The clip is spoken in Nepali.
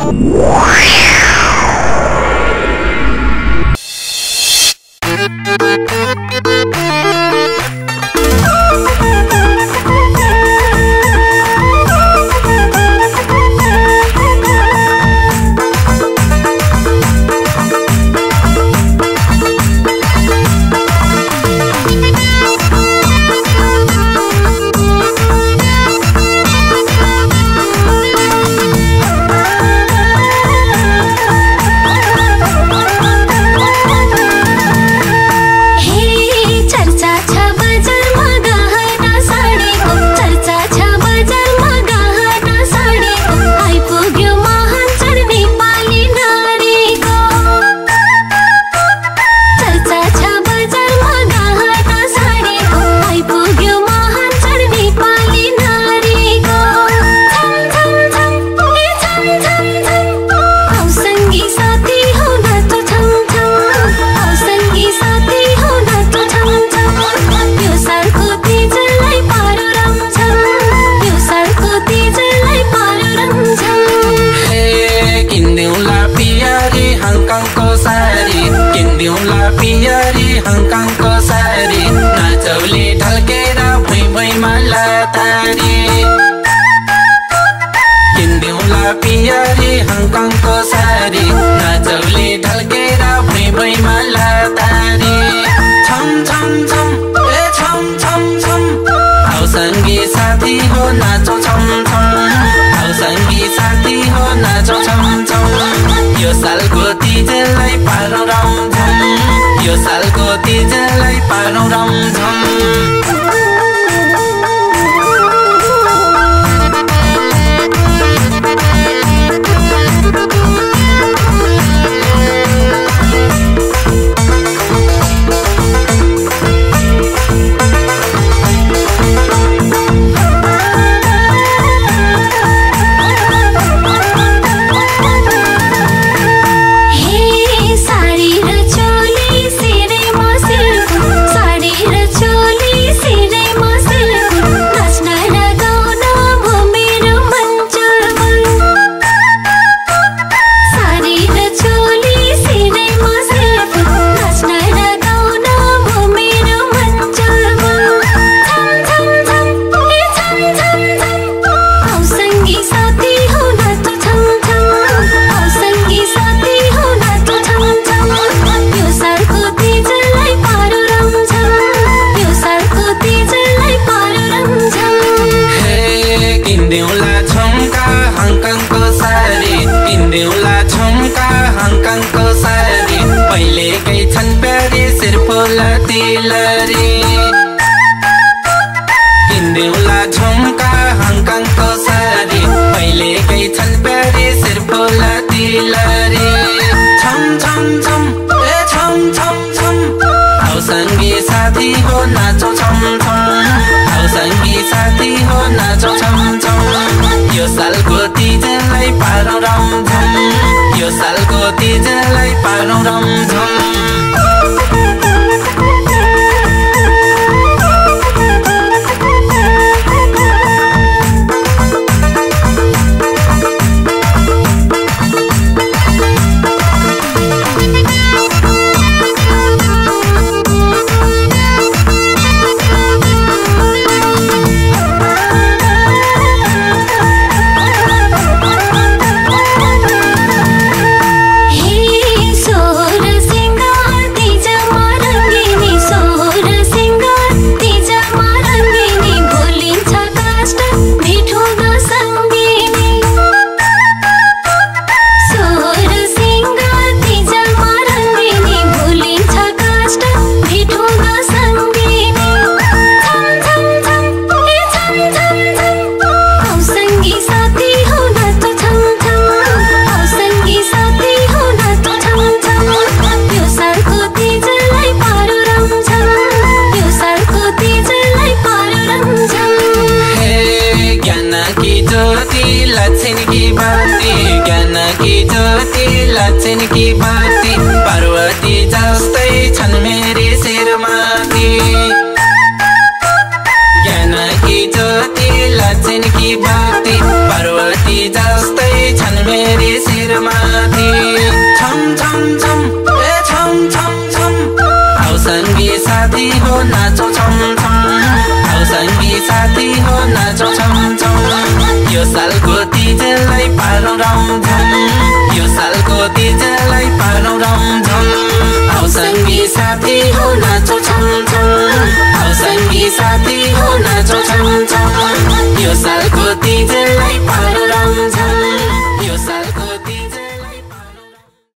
की बाती पार्वती जस्तै छन् मेरी शिरमाथि ज्ञानकी ज्योति लक्ष्मीकी बाती पार्वती जस्तै छन् मेरी शिर शिरमाथि छम छम छम ए छम छम छम आउ सङ्गी साथी हो नाचौ छम छम आउ सङ्गी साथी हो नाचौ छम छम यो सालको तिजलाई पारौँ रमझम यो सालको तिजलाई पारौँ रमझम आउ सङ्गी साथी हो नाचौ छम छम आउ सङ्गी साथी हो नाचौ छम छम